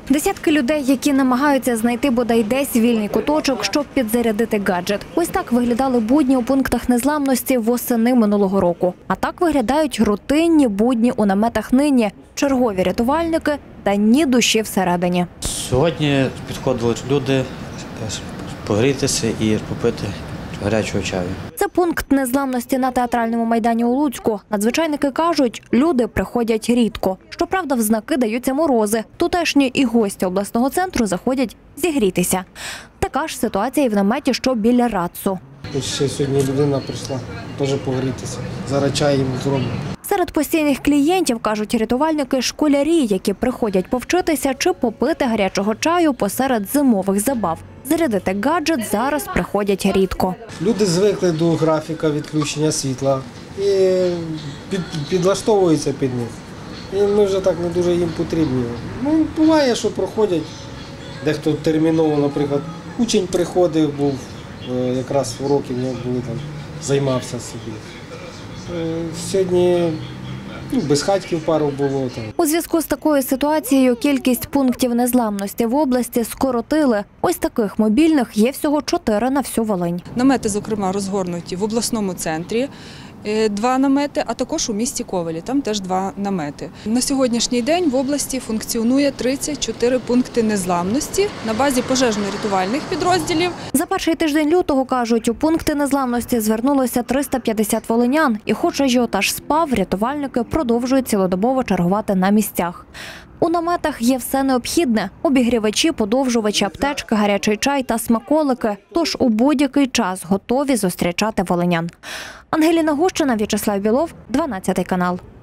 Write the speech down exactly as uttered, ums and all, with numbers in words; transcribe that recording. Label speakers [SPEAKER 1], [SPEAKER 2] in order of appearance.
[SPEAKER 1] Десятки людей, які намагаються знайти бодай десь вільний куточок, щоб підзарядити гаджет. Ось так виглядали будні у пунктах незламності восени минулого року. А так виглядають рутинні будні у наметах нині. Чергові рятувальники та ні душі всередині.
[SPEAKER 2] Сьогодні підходили люди погрітися і попити гарячого чаю.
[SPEAKER 1] Це пункт незламності на Театральному майдані у Луцьку. Надзвичайники кажуть, люди приходять рідко. Щоправда, в знаки даються морози. Тутешні і гості обласного центру заходять зігрітися. Така ж ситуація і в наметі, що біля РАЦу.
[SPEAKER 3] Ще сьогодні людина прийшла теж погрітися. Зараз чай їм зробимо.
[SPEAKER 1] Серед постійних клієнтів, кажуть рятувальники, школярі, які приходять повчитися чи попити гарячого чаю посеред зимових забав. Зарядити гаджет зараз приходять рідко.
[SPEAKER 3] Люди звикли до графіка відключення світла і під, підлаштовуються під них. І ми вже так не дуже їм потрібні. Ну, буває, що проходять, дехто терміново, наприклад, учень приходив, був, якраз уроки в нього були, там, займався собі. Сьогодні ну, безхатьків пару було. Там.
[SPEAKER 1] У зв'язку з такою ситуацією кількість пунктів незламності в області скоротили. Ось таких мобільних є всього чотири на всю Волинь.
[SPEAKER 4] Намети, зокрема, розгорнуті в обласному центрі, два намети, а також у місті Ковелі, там теж два намети. На сьогоднішній день в області функціонує тридцять чотири пункти незламності на базі пожежно-рятувальних підрозділів.
[SPEAKER 1] За перший тиждень лютого, кажуть, у пункти незламності звернулося триста п'ятдесят волинян. І хоч ажіотаж спав, рятувальники продовжують цілодобово чергувати на місцях. У наметах є все необхідне – обігрівачі, подовжувачі, аптечки, гарячий чай та смаколики. Тож у будь-який час готові зустрічати волинян. Ангеліна Гущина, В'ячеслав Білов, дванадцятий канал.